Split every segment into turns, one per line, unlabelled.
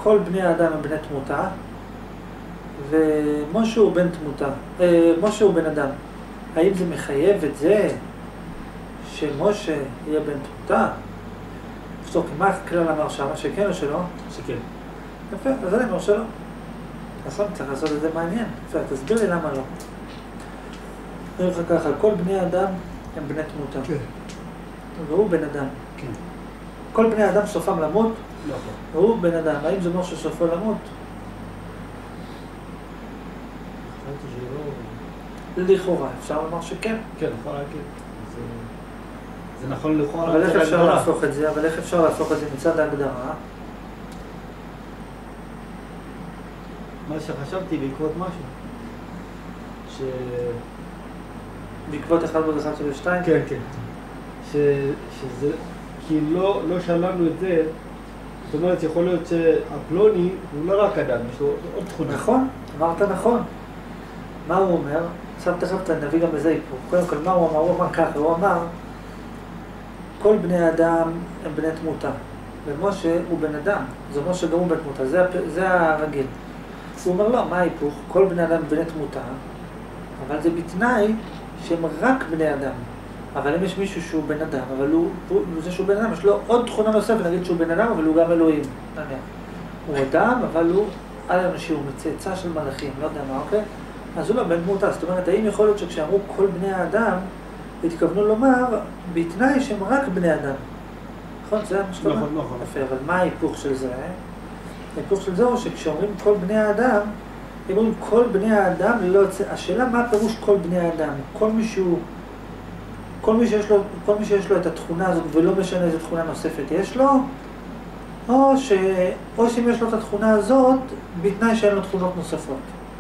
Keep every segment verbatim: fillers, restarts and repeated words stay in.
כל בני האדם הם בני תמותה, ומשה הוא בן תמותה, אה, משה הוא בן אדם. האם זה מחייב את זה שמשה יהיה בן תמותה? פסוק, מה הכלל אמר שם? שכן או שלא?
שכן.
יפה, אז אני אומר שלא. נכון, צריך לעשות את זה מעניין. יפה, תסביר לי למה לא. אני אומר לך ככה, כל בני האדם הם בני תמותה.
כן.
והוא בן אדם.
כן.
כל בני האדם סופם למות,
נכון.
והוא בן אדם. האם זה אומר שסופו למות?
חשבתי שלא...
לכאורה, אפשר לומר שכן.
כן, לכאורה כן. זה... זה נכון לכאורה.
אבל איך אפשר להפוך את זה? אבל איך אפשר להפוך את זה מצד ההגדרה?
מה שחשבתי בעקבות משהו. ש...
בעקבות אחד ועוד אחד של שתיים?
כן, כן. ש... שזה... כי לא, לא שלמנו את זה, זאת אומרת, יכול להיות שהפלוני הוא לא רק אדם, יש לו עוד תכונה.
נכון, אמרת נכון. מה הוא אומר? עכשיו תכף נביא גם לזה היפוך. קודם כל, מה הוא אמר? הוא אמר ככה, הוא אמר, כל בני האדם הם בני תמותה, ומשה הוא בן אדם, זה אומר שגם הוא בן תמותה, זה, זה הרגיל. הוא אומר לא, מה ההיפוך? כל בני אדם הם בני תמותה, אבל זה בתנאי שהם רק בני אדם. אבל אם יש מישהו שהוא בן אדם, אבל הוא, הוא, זה שהוא בן אדם, יש לו עוד תכונה נוספת, נגיד שהוא בן אדם, אבל הוא גם אלוהים. נניח. הוא אדם, אבל הוא על אנושי, הוא מצאצא של מלאכים, לא יודע מה, אוקיי? אז הוא לא בן תמותה. זאת אומרת, האם יכול להיות שכשאמרו כל בני האדם, התכוונו לומר, בתנאי שהם רק בני אדם. נכון? זה מה שאתה אומר?
נכון, נכון.
יפה, אבל מה ההיפוך של זה? ההיפוך של זה הוא שכשאומרים כל בני האדם, הם אומרים כל בני האדם ללא יוצא. השאלה מה הפירוש כל בני האדם? כל מישהו, כל מי שיש לו, כל מי שיש לו את התכונה הזאת ולא משנה איזו תכונה נוספת יש לו, או ש... או שאם יש לו את התכונה הזאת, בתנאי שאין לו תכונות נוספות.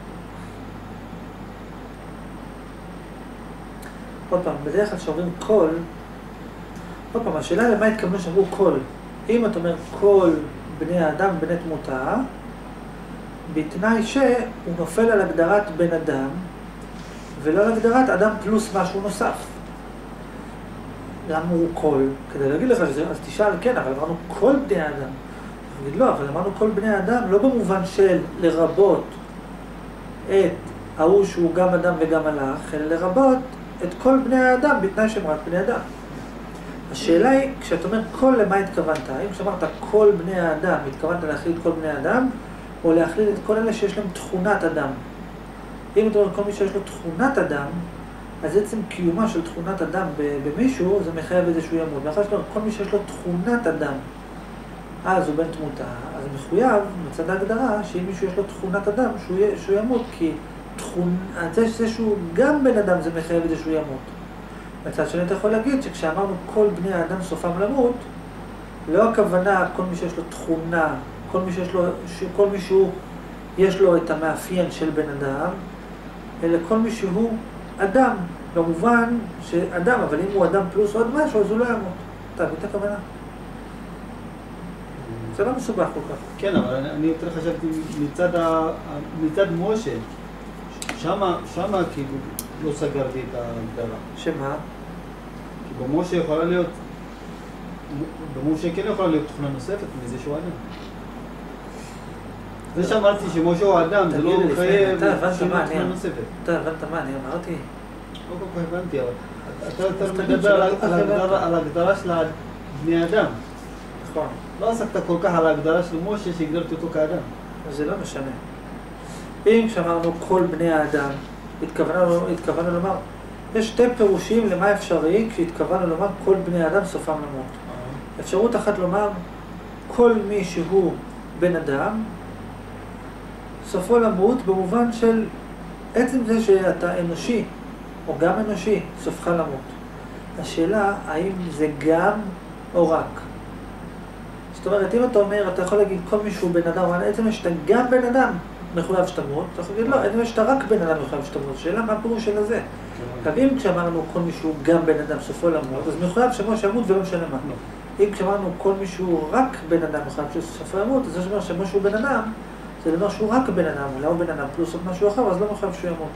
עוד פעם, בדרך כלל שאומרים כל, עוד פעם, השאלה למה התכוונו שאמרו כל. אם אתה אומר כל בני האדם בני תמותה, בתנאי שהוא נופל על הגדרת בן אדם, ולא על הגדרת אדם פלוס משהו נוסף. למה הוא כל? כדי להגיד לך שזה, אז תשאל כן, אבל אמרנו כל בני האדם. תגיד לא, אבל אמרנו כל בני האדם, לא במובן של לרבות את ההוא שהוא גם אדם וגם מלאך, אלא לרבות את כל בני האדם בתנאי שהם רק בני אדם. השאלה היא, כשאתה אומר כל, למה התכוונת? האם כשאמרת כל בני האדם, התכוונת להכליל את כל בני האדם, או להכליל את כל אלה שיש להם תכונת אדם? אם אתה אומר כל מי שיש לו תכונת אדם, אז עצם קיומה של תכונת אדם במישהו, זה מחייב איזשהו ימות. ואחר שאתה אומר כל מי שיש לו תכונת אדם, אז הוא בן תמותה, אז מחויב מצד ההגדרה שאם מישהו יש לו תכונת אדם, שהוא, שהוא ימות, כי תכון, זה, זה שהוא גם בן אדם זה מחייב איזשהו ימות. מצד שני אתה יכול להגיד שכשאמרנו כל בני האדם סופם למות, לא הכוונה כל מי שיש לו תכונה, כל מי שיש לו, כל מי שהוא, יש לו את המאפיין של בן אדם, אלא כל מי שהוא אדם, במובן שאדם, אבל אם הוא אדם פלוס עוד משהו, אז הוא לא ימות. אתה מבין את הכוונה? זה לא מסובך כל כך.
כן, אבל אני יותר חשבתי מצד, ה... מצד משה, שמה, שמה כאילו לא סגרתי את ההגדרה.
שמה?
כי במשה יכולה להיות, במשה כן יכולה להיות תכונה נוספת מזה שהוא אדם. זה שאמרתי שמשה הוא אדם, זה לא מחייב תכונה נוספת.
אתה הבנת מה אני אמרתי?
לא כל כך הבנתי, אבל אתה יותר מדבר על ההגדרה של בני אדם.
נכון.
לא עסקת כל כך על ההגדרה של משה שהגדרתי אותו כאדם.
זה לא משנה. אם כשאמרנו כל בני האדם, התכוונו, התכוונו לומר, יש שתי פירושים למה אפשרי כשהתכוונו לומר כל בני האדם סופם למות. אפשרות אחת לומר, כל מי שהוא בן אדם, סופו למות במובן של עצם זה שאתה אנושי, או גם אנושי, סופך למות. השאלה, האם זה גם או רק? זאת אומרת, אם אתה אומר, אתה יכול להגיד כל מישהו בן אדם, אבל עצם שאתה גם בן אדם מחויב שתמות, אתה יכול להגיד לא, עצם שאתה רק בן אדם מחויב שתמות. שאלה, מה הפירוש של זה? אם כשאמרנו כל מישהו גם בן אדם סופו למות, אז מחויב שמשה ימות ולא משנה מה. אם כשאמרנו כל מישהו רק בן אדם מחויב שסופו למות, אז זה אומר שמשה הוא בן אדם, זה אומר שהוא רק בן אדם, אולי הוא בן אדם פלוס עוד משהו אחר, אז לא מחויב שהוא ימות.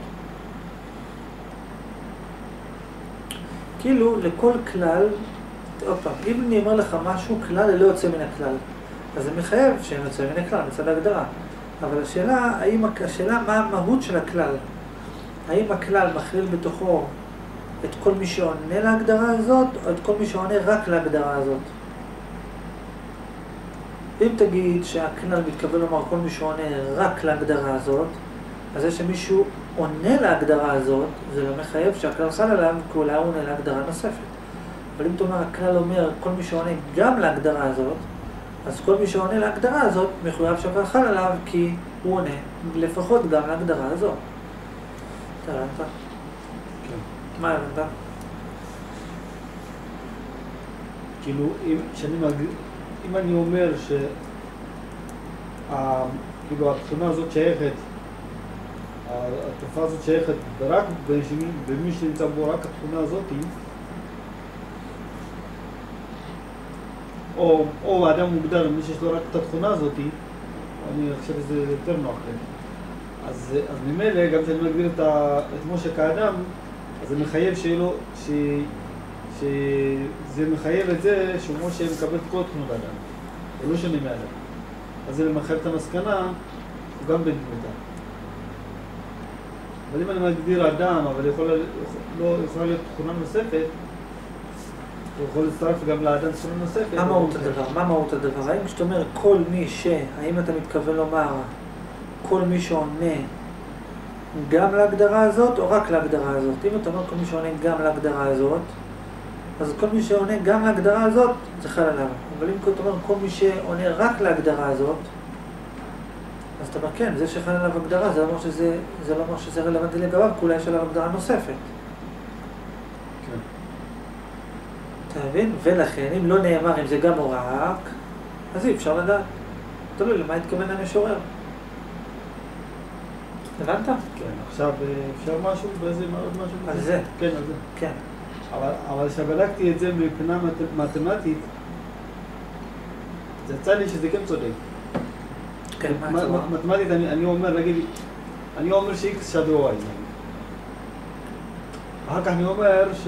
כאילו, לכל כלל, עוד פעם, אם אני אומר לך משהו, כלל ללא יוצא מן הכלל. אז זה מחייב שהם יוצאים מן הכלל, מצד ההגדרה. אבל השאלה, האם, השאלה מה המהות של הכלל? האם הכלל מכליל בתוכו את כל מי שעונה להגדרה הזאת, או את כל מי שעונה רק להגדרה הזאת? אם תגיד שהכלל מתכוון לומר כל מי שעונה רק להגדרה הזאת, אז זה שמישהו עונה להגדרה הזאת, זה לא מחייב שהכלל חל עליו, כי אולי הוא עונה להגדרה נוספת. אבל אם תאמר, הכלל אומר כל מי שעונה גם להגדרה הזאת, אז כל מי שעונה להגדרה הזאת מחויב שהכלל חל עליו, כי הוא עונה לפחות גם להגדרה הזאת. אתה הבנת?
כן.
מה הבנת?
כאילו, אם, שאני מג... אם אני אומר ש... ה... כאילו, התכונה הזאת שייכת, התופעה הזאת שייכת רק במי שנמצא בו רק התכונה הזאת, או, או האדם מוגדר, מי שיש לו רק את התכונה הזאת, אני חושב שזה יותר נוח לי. אז, אז ממילא, גם כשאני מגדיר את, ה, את משה כאדם, אז זה מחייב שיהיה לו, ש, שזה מחייב את זה שמשה מקבל את כל תכונות האדם, זה לא שונה מאדם. אז זה מחייב את המסקנה, הוא גם בן דמותה. אבל אם אני מגדיר אדם, אבל יכולה, לא, יכולה להיות תכונה נוספת, הוא יכול להצטרף גם לאדם תכונה נוספת.
מה מהות הדבר? מה מהות הדבר? האם כשאתה אומר כל מי ש... האם אתה מתכוון לומר כל מי שעונה גם להגדרה הזאת או רק להגדרה הזאת? אם אתה אומר כל מי שעונה גם להגדרה הזאת, אז כל מי שעונה גם להגדרה הזאת זה חל עליו. אבל אם אתה אומר כל מי שעונה רק להגדרה הזאת, אז אתה אומר כן, זה שחל עליו הגדרה, זה לא אומר שזה, זה לא אומר שזה רלוונטי לגביו, כי אולי יש עליו הגדרה נוספת.
כן.
אתה מבין? ולכן, אם לא נאמר אם זה גם או רק, אז אי אפשר לדעת. תלוי למה התכוון המשורר. הבנת?
כן, עכשיו אפשר משהו, באיזה עוד משהו?
על זה.
כן, על זה.
כן.
אבל, אבל כשבדקתי את זה מבחינה מתמטית, זה יצא לי שזה כן צודק.
כן, מה הצורה?
מתמטית אני, אני אומר, נגיד, אני אומר ש-X שווה Y. אחר כך אני אומר ש...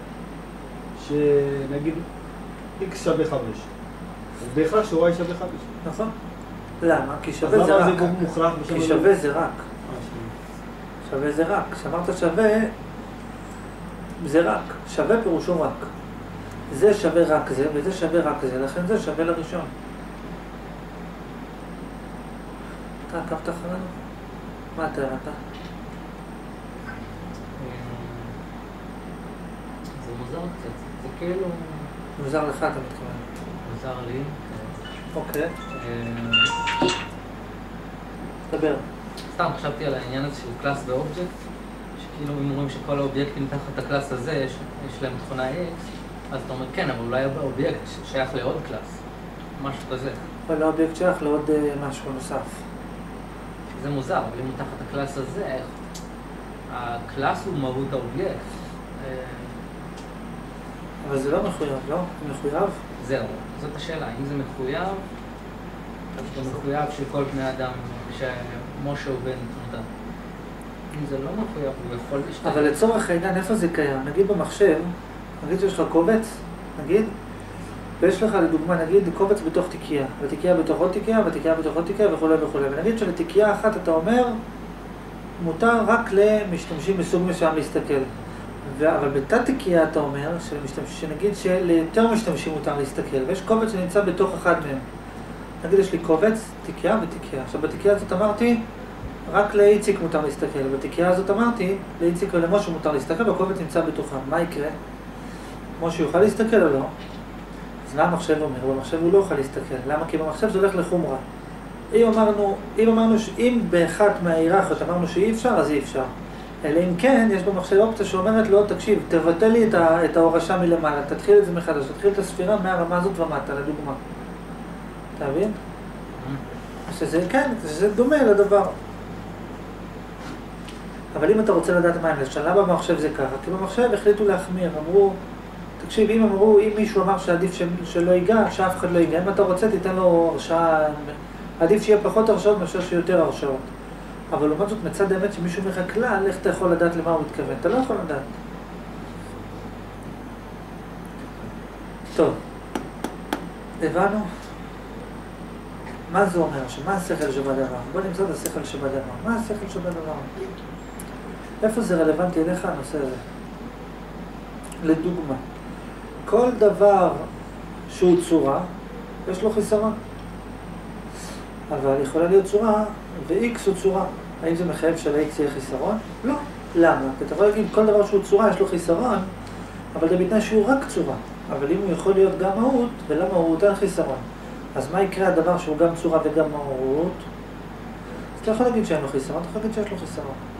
שנגיד X שווה חמש. אז בהכרח ש-Y שווה חמש.
נכון. למה? כי שווה זה רק.
אז למה זה מוכרח?
כי שווה זה רק. שווה זה רק. כשאמרת שווה, זה רק. שווה פירושו רק. זה שווה רק זה, וזה שווה רק זה, לכן זה שווה לראשון. אתה עקבת אחרינו? מה אתה הבנת?
זה מוזר קצת, זה כאילו...
מוזר לך אתה מתכוון.
מוזר לי.
אוקיי. דבר.
סתם חשבתי על העניין הזה של קלאס ואובייקט, שכאילו אם אומרים שכל האובייקטים תחת הקלאס הזה יש, יש להם תכונה X, אז אתה אומר כן, אבל אולי האובייקט שייך לעוד קלאס, משהו כזה.
אבל האובייקט שייך לעוד משהו נוסף.
זה מוזר, אבל אם הוא תחת הקלאס הזה, הקלאס הוא מהות האובייקט.
אבל זה לא מחויב, לא? זה מחויב?
זהו, זאת השאלה, אם זה מחויב, אז זה מחויב שכל בני אדם, שמשה הוא בן תמותה. אם זה לא מחויב, הוא יכול להשתתף.
אבל לצורך העניין, איפה זה קיים? נגיד במחשב, נגיד שיש לך קובץ, נגיד, ויש לך לדוגמה, נגיד, קובץ בתוך תיקייה, ותיקייה בתוך עוד תיקייה, ותיקייה בתוך עוד תיקייה וכו' וכו'. ונגיד שלתיקייה אחת אתה אומר, מותר רק למשתמשים מסוג מסוים להסתכל. ו... אבל בתת תיקייה אתה אומר, שלמשתמש... שנגיד שליותר משתמשים מותר להסתכל, ויש קובץ שנמצא בתוך אחד מהם. נגיד יש לי קובץ, תיקייה ותיקייה. עכשיו בתיקייה הזאת אמרתי, רק לאיציק מותר להסתכל. בתיקייה הזאת אמרתי, לאיציק ולמשה מותר להסתכל, והקובץ נמצא בתוכם. מה יקרה? משה יוכל להסתכל או לא? אז מה המחשב אומר? במחשב הוא לא יוכל להסתכל. למה? כי במחשב זה הולך לחומרה. אם אמרנו, אם אמרנו, אם באחת מההיררכיות אמרנו שאי אפשר, אז אי אפשר. אלא אם כן, יש במחשב אופציה שאומרת לו, תקשיב, תבטל לי את, ה, את ההורשה מלמעלה, תתחיל את זה מחדש, תתחיל את הספירה מהרמה הזאת ומטה, לדוגמה. אתה מבין? שזה, כן, שזה דומה לדבר. אבל אם אתה רוצה לדעת מה הם לשנה, במחשב זה ככה, כי במחשב החליטו להחמיר, אמרו, תקשיב, אם אמרו, אם מישהו אמר שעדיף שלא ייגע, שאף אחד לא ייגע, אם אתה רוצה, תיתן לו הרשאה, עדיף שיהיה פחות הרשאות מאשר שיהיה יותר הרשאות. אבל לעומת זאת, מצד האמת שמישהו אומר לך כלל, איך אתה יכול לדעת למה הוא מתכוון? אתה לא יכול לדעת. טוב, הבנו? מה זה אומר? שמה השכל שבדבר? בוא נמצא את השכל שבדבר. מה השכל שבדבר? איפה זה רלוונטי אליך הנושא הזה? לדוגמה, כל דבר שהוא צורה, יש לו חיסרון. אבל יכולה להיות צורה, ו-X הוא צורה. האם זה מחייב של-X יהיה חיסרון? לא. למה? כי אתה יכול להגיד, כל דבר שהוא צורה יש לו חיסרון, אבל זה בתנאי שהוא רק צורה. אבל אם הוא יכול להיות גם מהות, ולמה הוא נותן חיסרון? אז מה יקרה הדבר שהוא גם צורה וגם מהות? אז אתה יכול להגיד שאין לו חיסרון, אתה יכול להגיד שיש לו חיסרון.